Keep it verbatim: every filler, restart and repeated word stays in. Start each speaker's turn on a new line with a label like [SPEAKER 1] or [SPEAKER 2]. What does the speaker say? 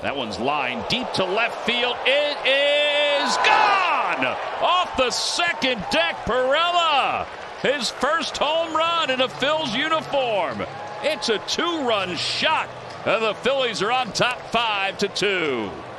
[SPEAKER 1] That one's lined deep to left field. It is gone! Off the second deck, Pirela. His first home run in a Phil's uniform. It's a two-run shot, and the Phillies are on top five to two.